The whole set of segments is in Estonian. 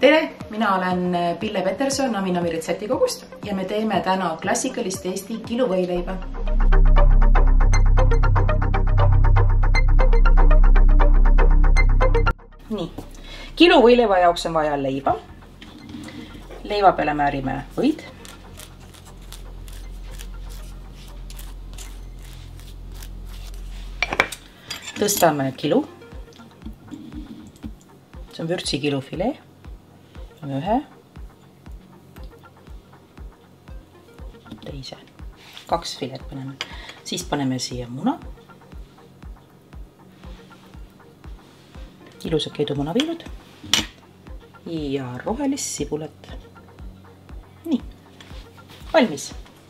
Tere, mina olen Pille Peterson Nami retseptikogust ja me teeme täna klassikalist Eesti kiluvõileiba. Nii, kiluvõileiva jaoks on vaja leiba. Leiva peale määrime võid. Tõstame kilu. See on vürtsi kilufilee. Ühe, teise, 2 filet paneme. Siis paneme siia muna. Ilusad keedumunaviilud ja rohelist sibulat. Nii, valmis.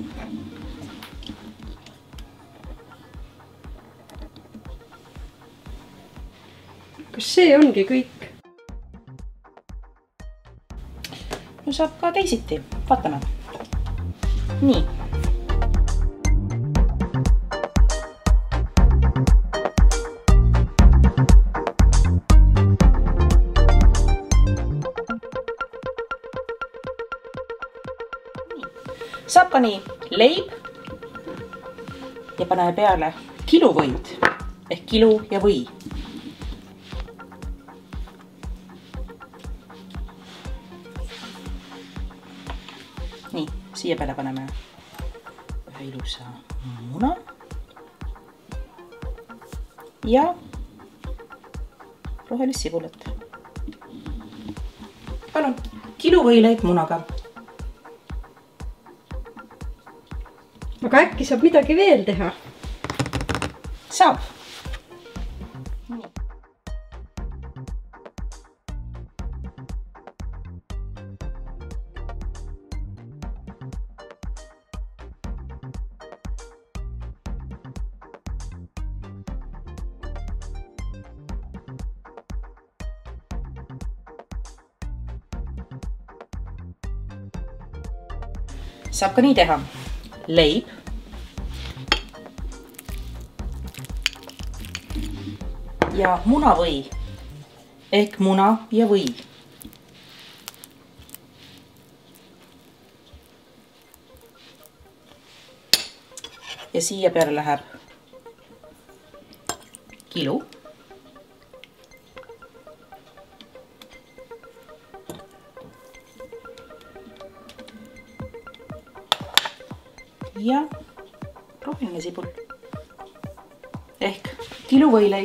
Kas see ongi kõik? No saab ka teisiti, vaatame. Nii. Saab ka nii leib ja paneme peale kiluvõid ehk kilu ja või. Nii, siia peale paneme ühe ilusa muna ja rohelist sibulat. Palun, kiluvõileib munaga. Aga äkki saab midagi veel teha? Saab. Saab ka nii teha. Leib. Ja munavõi. Ehk muna ja või. Ja siia peale läheb kilu. Ja roheline sibul ehk kiluvõileib.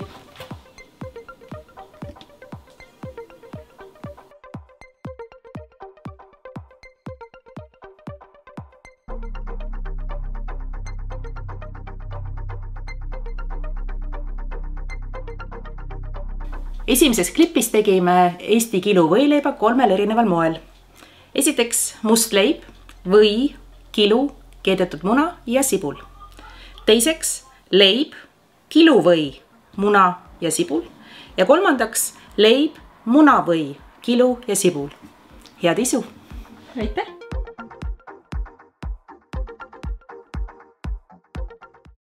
Esimeses klipis tegime Eesti kiluvõileiba 3 erineval moel. Esiteks must leib, või, kilu, keedetud muna ja sibul. Teiseks leib, kiluvõi, muna ja sibul. Ja kolmandaks leib, munavõi, kilu ja sibul. Head isu! Aitäh!